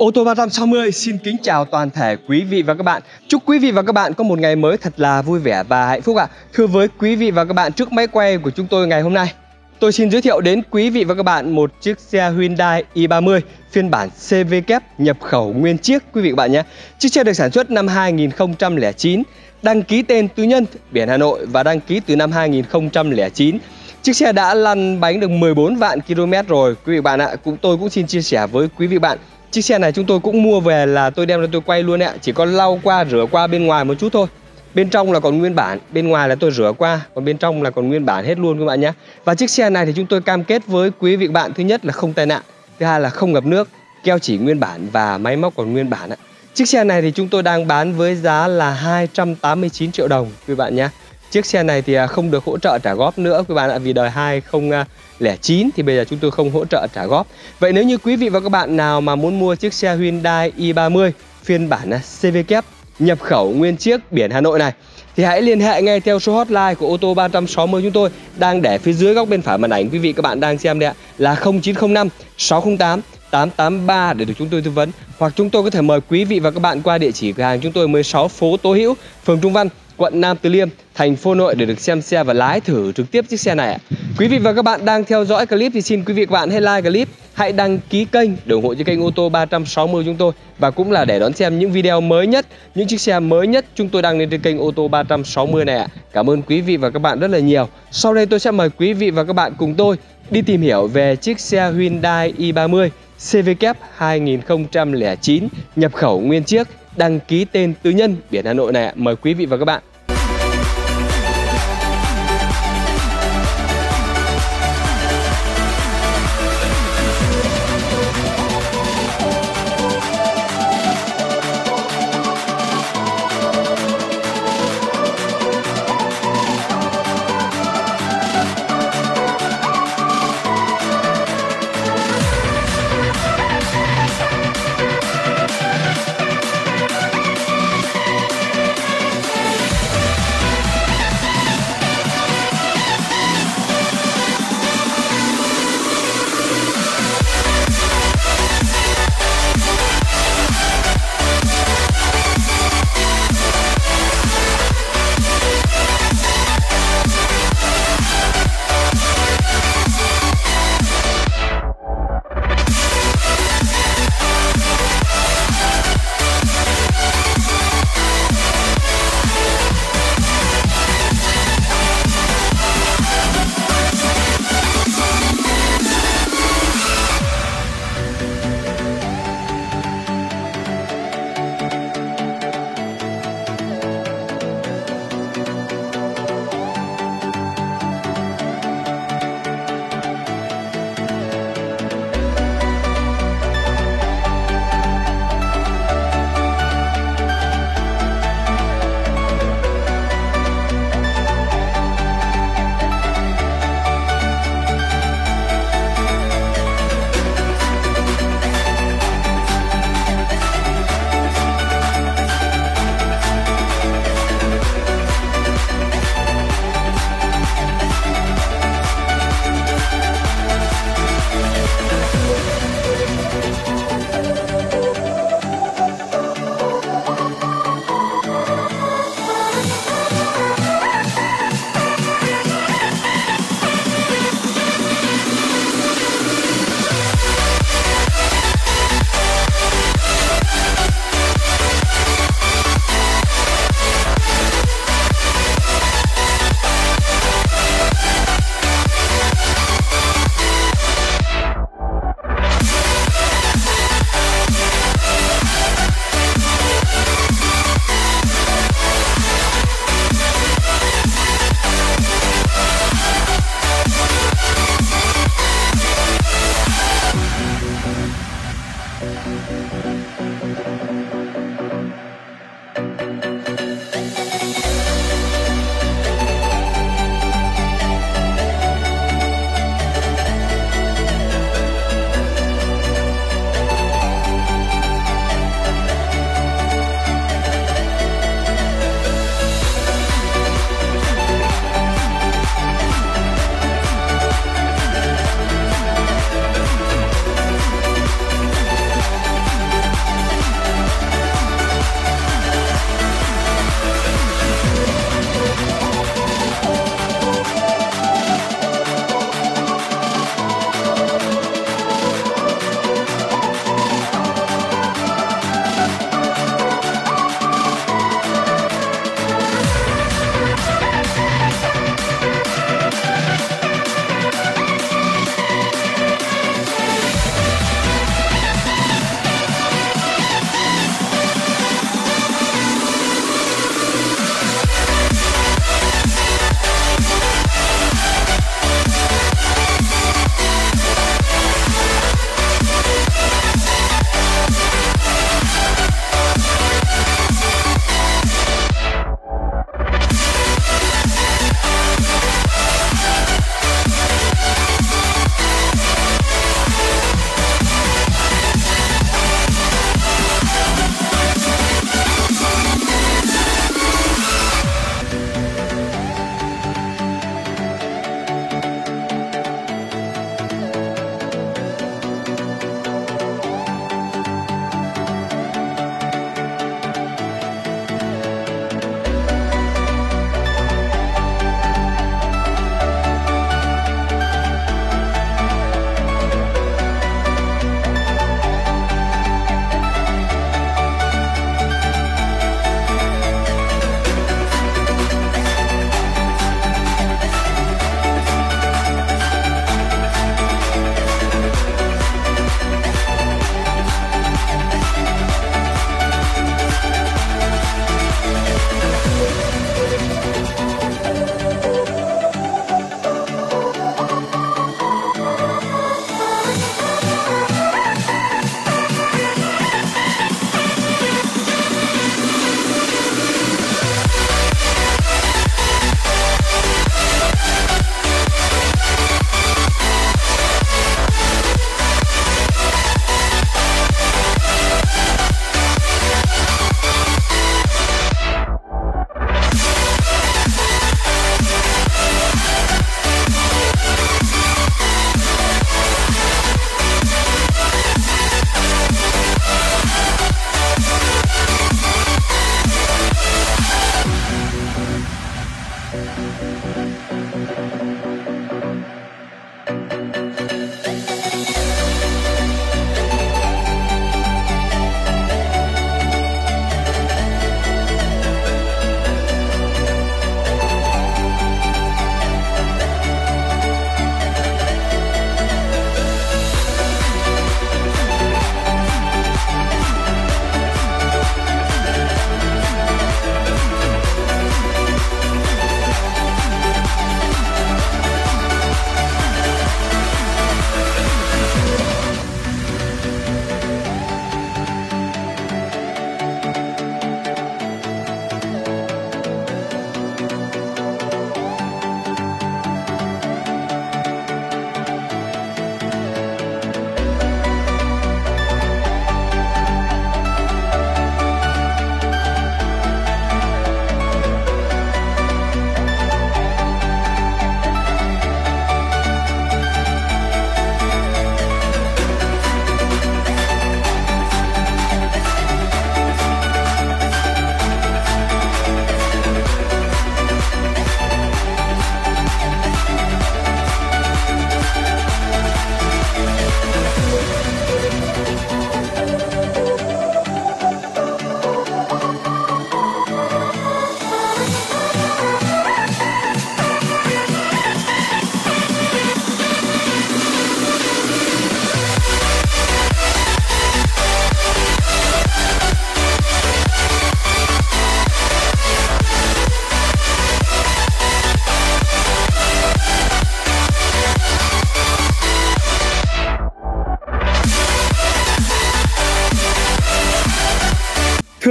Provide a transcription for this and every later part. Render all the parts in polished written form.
Ô tô 360 xin kính chào toàn thể quý vị và các bạn. Chúc quý vị và các bạn có một ngày mới thật là vui vẻ và hạnh phúc ạ. Thưa với quý vị và các bạn, trước máy quay của chúng tôi ngày hôm nay, tôi xin giới thiệu đến quý vị và các bạn một chiếc xe Hyundai i30 phiên bản CV kép nhập khẩu nguyên chiếc quý vị và các bạn nhé. Chiếc xe được sản xuất năm 2009, đăng ký tên tư nhân, biển Hà Nội và đăng ký từ năm 2009. Chiếc xe đã lăn bánh được 14 vạn km rồi quý vị bạn ạ. Tôi cũng xin chia sẻ với quý vị bạn. Chiếc xe này chúng tôi cũng mua về là tôi đem ra tôi quay luôn ạ. Chỉ có lau qua rửa qua bên ngoài một chút thôi. Bên trong là còn nguyên bản, bên ngoài là tôi rửa qua, còn bên trong là còn nguyên bản hết luôn các bạn nhé. Và chiếc xe này thì chúng tôi cam kết với quý vị bạn, thứ nhất là không tai nạn, thứ hai là không ngập nước, keo chỉ nguyên bản và máy móc còn nguyên bản ạ. Chiếc xe này thì chúng tôi đang bán với giá là 289 triệu đồng quý bạn nhé. Chiếc xe này thì không được hỗ trợ trả góp nữa quý bạn ạ, vì đời 2009 thì bây giờ chúng tôi không hỗ trợ trả góp. Vậy nếu như quý vị và các bạn nào mà muốn mua chiếc xe Hyundai i30 phiên bản CV kép nhập khẩu nguyên chiếc biển Hà Nội này thì hãy liên hệ ngay theo số hotline của ô tô 360 chúng tôi đang để phía dưới góc bên phải màn ảnh quý vị các bạn đang xem đây ạ, là 0905 608 883 để được chúng tôi tư vấn, hoặc chúng tôi có thể mời quý vị và các bạn qua địa chỉ cửa hàng chúng tôi 16 phố Tố Hữu, phường Trung Văn, quận Nam Từ Liêm, thành phố Hà Nội để được xem xe và lái thử trực tiếp chiếc xe này ạ. Quý vị và các bạn đang theo dõi clip thì xin quý vị và các bạn hãy like clip, hãy đăng ký kênh để ủng hộ cho kênh ô tô 360 chúng tôi, và cũng là để đón xem những video mới nhất, những chiếc xe mới nhất chúng tôi đăng lên trên kênh ô tô 360 này ạ. Cảm ơn quý vị và các bạn rất là nhiều. Sau đây tôi sẽ mời quý vị và các bạn cùng tôi đi tìm hiểu về chiếc xe Hyundai i30 CV kép 2009 nhập khẩu nguyên chiếc, đăng ký tên tư nhân, biển Hà Nội này ạ. Mời quý vị và các bạn.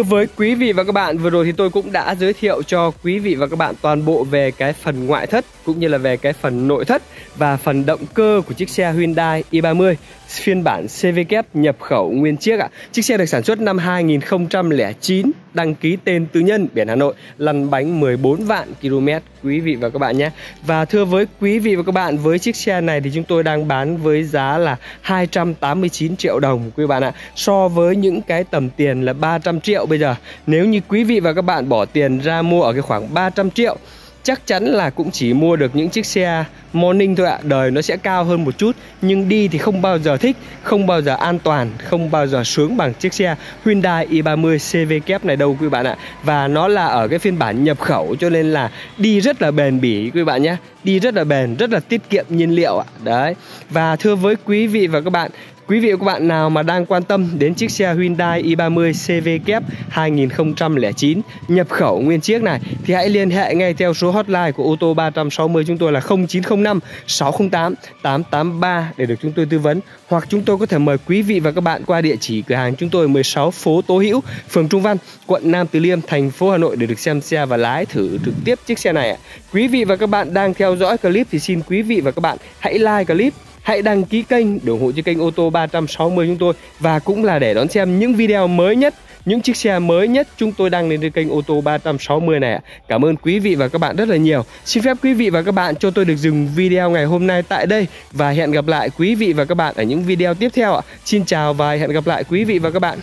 Thưa với quý vị và các bạn, vừa rồi thì tôi cũng đã giới thiệu cho quý vị và các bạn toàn bộ về cái phần ngoại thất cũng như là về cái phần nội thất và phần động cơ của chiếc xe Hyundai i30 phiên bản CVK nhập khẩu nguyên chiếc ạ. Chiếc xe được sản xuất năm 2009, đăng ký tên tư nhân, biển Hà Nội, lăn bánh 14 vạn km quý vị và các bạn nhé. Và thưa với quý vị và các bạn, với chiếc xe này thì chúng tôi đang bán với giá là 289 triệu đồng quý bạn ạ. So với những cái tầm tiền là 300 triệu bây giờ, nếu như quý vị và các bạn bỏ tiền ra mua ở cái khoảng 300 triệu, chắc chắn là cũng chỉ mua được những chiếc xe morning thôi ạ. Đời nó sẽ cao hơn một chút, nhưng đi thì không bao giờ thích, không bao giờ an toàn, không bao giờ sướng bằng chiếc xe Hyundai i30 CVK này đâu quý bạn ạ. Và nó là ở cái phiên bản nhập khẩu cho nên là đi rất là bền bỉ quý bạn nhé. Đi rất là bền, rất là tiết kiệm nhiên liệu ạ. Đấy. Và thưa với quý vị và các bạn, quý vị và các bạn nào mà đang quan tâm đến chiếc xe Hyundai i30 CVK 2009 nhập khẩu nguyên chiếc này thì hãy liên hệ ngay theo số hotline của ô tô 360 chúng tôi là 0905 608 883 để được chúng tôi tư vấn, hoặc chúng tôi có thể mời quý vị và các bạn qua địa chỉ cửa hàng chúng tôi 16 phố Tố Hữu, phường Trung Văn, quận Nam Từ Liêm, thành phố Hà Nội để được xem xe và lái thử trực tiếp chiếc xe này. Quý vị và các bạn đang theo dõi clip thì xin quý vị và các bạn hãy like clip, hãy đăng ký kênh để ủng hộ cho kênh ô tô 360 chúng tôi, và cũng là để đón xem những video mới nhất, những chiếc xe mới nhất chúng tôi đăng lên trên kênh ô tô 360 này ạ. Cảm ơn quý vị và các bạn rất là nhiều. Xin phép quý vị và các bạn cho tôi được dừng video ngày hôm nay tại đây và hẹn gặp lại quý vị và các bạn ở những video tiếp theo ạ. Xin chào và hẹn gặp lại quý vị và các bạn.